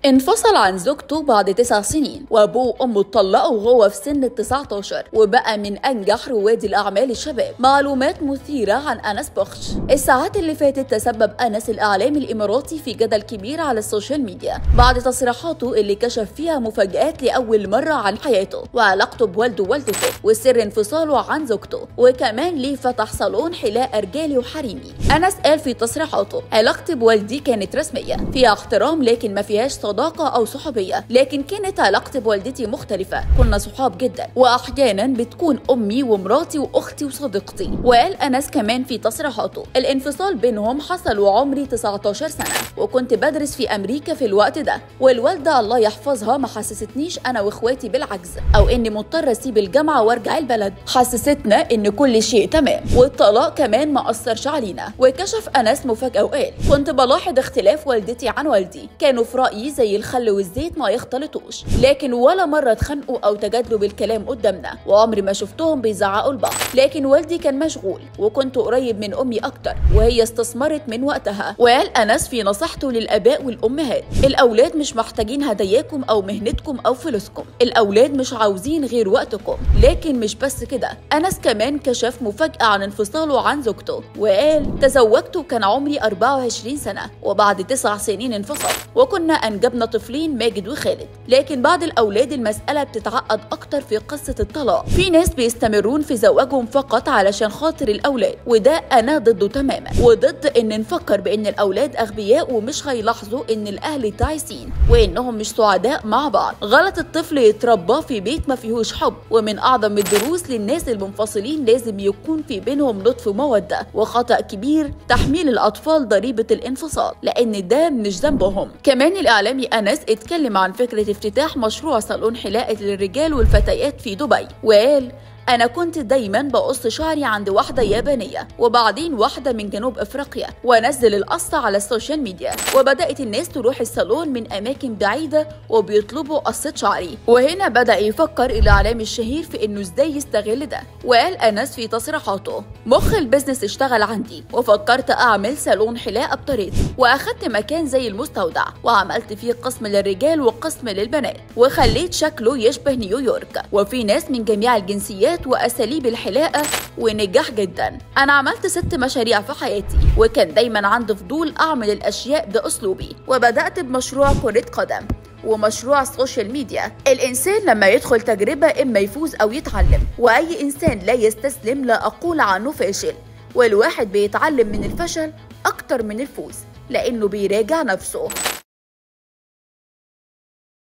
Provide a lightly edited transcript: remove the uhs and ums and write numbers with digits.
انفصل عن زوجته بعد 9 سنين، وابوه وامه اتطلقوا وهو في سن ال 19، وبقى من انجح رواد الاعمال الشباب. معلومات مثيره عن انس بخش. الساعات اللي فاتت تسبب انس الاعلامي الاماراتي في جدل كبير على السوشيال ميديا بعد تصريحاته اللي كشف فيها مفاجآت لاول مره عن حياته وعلاقته بوالده ووالدته وسر انفصاله عن زوجته، وكمان ليه فتح صالون حلاقه رجالي وحريمي. انس قال في تصريحاته: علاقتي بوالدي كانت رسميه فيها احترام لكن ما فيهاش صداقه او صحوبيه، لكن كانت علاقتي بوالدتي مختلفه، كنا صحاب جدا واحيانا بتكون امي ومراتي واختي وصديقتي. وقال انس كمان في تصريحاته: الانفصال بينهم حصل وعمري 19 سنه وكنت بدرس في امريكا في الوقت ده، والوالده الله يحفظها ما حسستنيش انا واخواتي بالعجز او اني مضطره اسيب الجامعه وارجع البلد، حسستنا ان كل شيء تمام، والطلاق كمان ما اثرش علينا. وكشف انس مفاجاه وقال: كنت بلاحظ اختلاف والدتي عن والدي، كانوا في رايي زي الخل والزيت ما يختلطوش، لكن ولا مره اتخانقوا او تجادلوا بالكلام قدامنا، وعمري ما شفتهم بيزعقوا لبعض، لكن والدي كان مشغول وكنت قريب من امي اكتر وهي استثمرت من وقتها. وقال انس في نصيحته للاباء والامهات: الاولاد مش محتاجين هداياكم او مهنتكم او فلوسكم، الاولاد مش عاوزين غير وقتكم. لكن مش بس كده، انس كمان كشف مفاجاه عن انفصاله عن زوجته وقال: تزوجت وكان عمري 24 سنه وبعد 9 سنين انفصل، وكنا انجبنا طفلين ماجد وخالد، لكن بعد الاولاد المساله بتتعقد اكتر في قصه الطلاق. في ناس بيستمرون في زواجهم فقط علشان خاطر الاولاد، وده انا ضده تماما، وضد ان نفكر بان الاولاد اغبياء ومش هيلاحظوا ان الاهل تعيسين وانهم مش سعداء مع بعض. غلط الطفل يتربى في بيت ما فيهوش حب، ومن اعظم الدروس للناس المنفصلين لازم يكون في بينهم لطف وموده. وخطأ كبير تحميل الاطفال ضريبه الانفصال لان ده مش ذنبهم. كمان الاعلامي انس اتكلم عن فكره افتتاح مشروع صالون حلاقه للرجال والفتيات في دبي، وقال: أنا كنت دايما بقص شعري عند واحدة يابانية وبعدين واحدة من جنوب أفريقيا وأنزل القصة على السوشيال ميديا، وبدأت الناس تروح الصالون من أماكن بعيدة وبيطلبوا قصة شعري. وهنا بدأ يفكر الإعلامي الشهير في إنه إزاي يستغل ده. وقال أنس في تصريحاته: مخ البيزنس اشتغل عندي وفكرت أعمل صالون حلاقة بطريقتي، وأخدت مكان زي المستودع وعملت فيه قسم للرجال وقسم للبنات، وخليت شكله يشبه نيويورك، وفي ناس من جميع الجنسيات واساليب الحلاقه، ونجح جدا. انا عملت 6 مشاريع في حياتي وكان دايما عندي فضول اعمل الاشياء باسلوبي، وبدات بمشروع كرة قدم ومشروع سوشيال ميديا. الانسان لما يدخل تجربه اما يفوز او يتعلم، واي انسان لا يستسلم لا اقول عنه فاشل، والواحد بيتعلم من الفشل اكتر من الفوز لانه بيراجع نفسه.